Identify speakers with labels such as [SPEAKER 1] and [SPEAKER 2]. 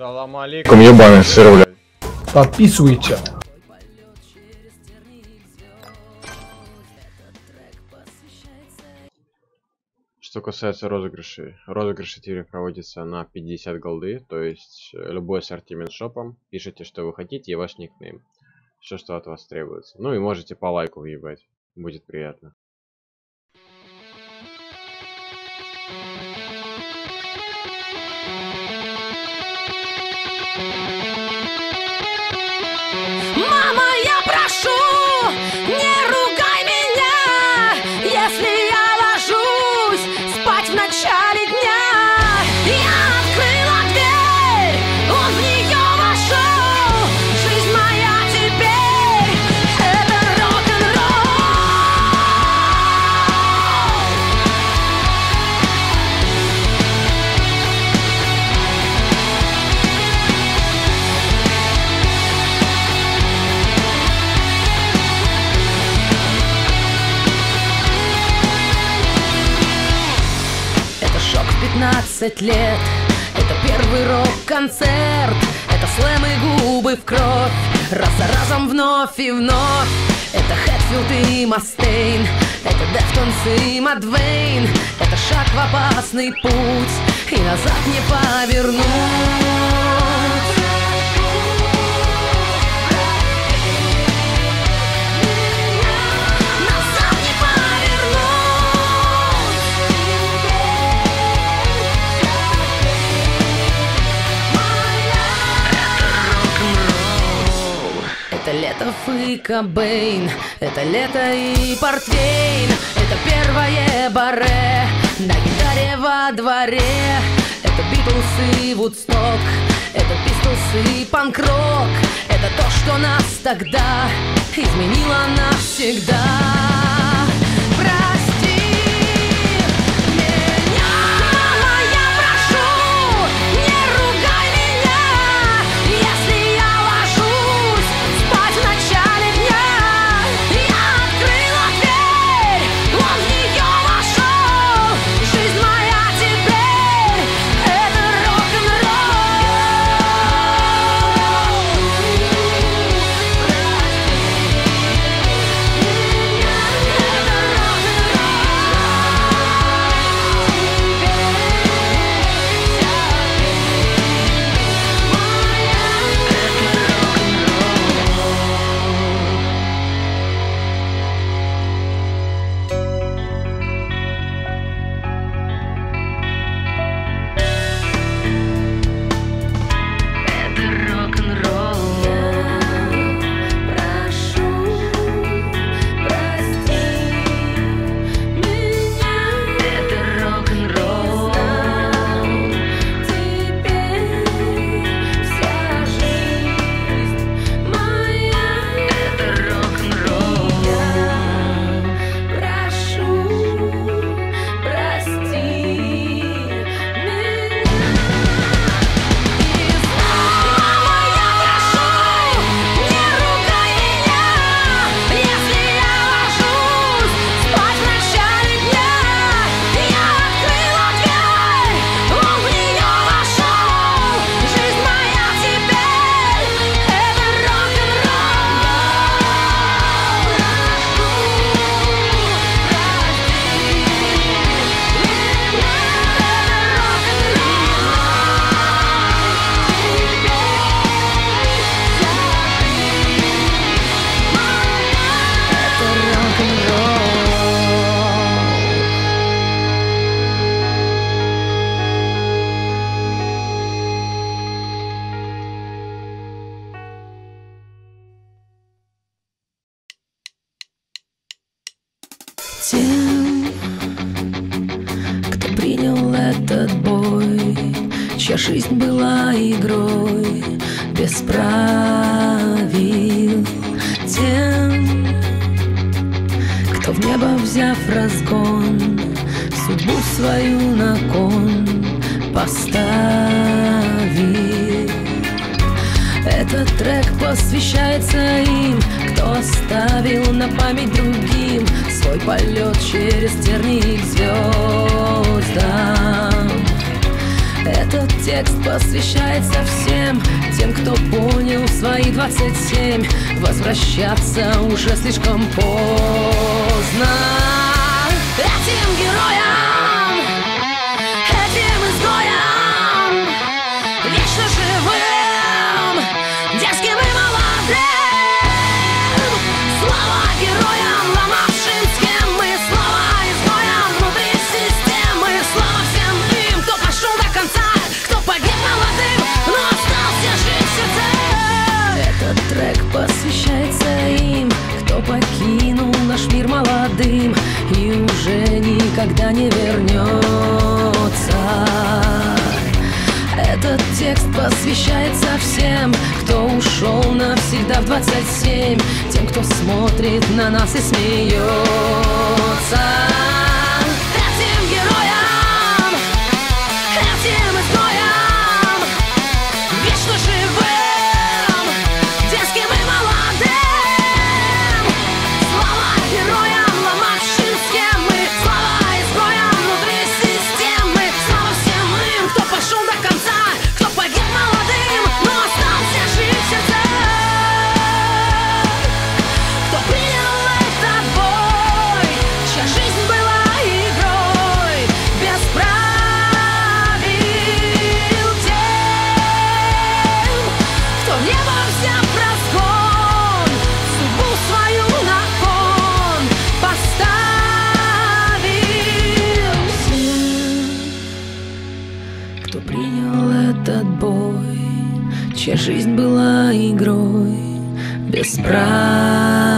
[SPEAKER 1] Салам алейкум, ебаный сыр, блядь.
[SPEAKER 2] Подписывайте.
[SPEAKER 1] Что касается розыгрышей, розыгрыши теперь проводятся на 50 голды, то есть любой ассортимент шопом, пишите, что вы хотите, и ваш никнейм. Все, что от вас требуется. Ну и можете по лайку въебать, будет приятно.
[SPEAKER 3] Мама, я прошу, не ругай меня, если я ложусь спать в начале дня. Я открыла дверь, он в нее вошел. Жизнь моя теперь — это рок-н-ролл. Это шок в 15 лет, это первый рок-концерт, это слэм и губы в кровь, раз за разом вновь и вновь. Это Хэтфилд и Мастейн, это Дефтонс и Мадвейн, это шаг в опасный путь, и назад не повернуть. Назад не повернуть. Это лето и Кобейн, это лето и портвейн, это первое баре на гитаре во дворе. Это Битлз и Вудсток, это Пистолс и панк-рок, это то, что нас тогда изменило навсегда. Прости меня, мама, я прошу, не ругай меня, если я ложусь спать в начале дня. Я открыла дверь, он в нее вошел. Жизнь моя теперь — это рок-н-ролл. Тем, кто принял этот бой, чья жизнь была игрой без правил. Тем, кто в небо взяв разгон, судьбу свою на кон поставил. Этот трек посвящается им, кто оставил на память другим свой полет через тернии к звездам. Этот текст посвящается всем, всем тем, кто понял в свои 27, возвращаться уже слишком поздно. Этим героям, этим изгоям, вечно живым, дерзким и молодым. Слава героям, ломавшим схемы, слава изгоям внутри системы. Слава всем им, кто пошел до конца, кто погиб молодым, но остался жить в сердце. Этот трек посвящается им, кто покинул наш мир молодым и уже никогда не вернется. Этот текст посвящается всем, кто ушел навсегда в 27, тем, кто смотрит на нас и смеется. Этим героям, этим изгоям, вечно живым, дерзким и молодым. Слава героям, ломавшим схемы, слава изгоям внутри системы. Слава всем им, кто пошел до конца, кто погиб молодым, но остался жить в сердце. Кто принял этот бой, чья жизнь была игрой без правил, тем, кто в небо взяв разгон, судьбу свою на кон поставил. Всем, кто принял этот бой, чья жизнь была игрой без правил.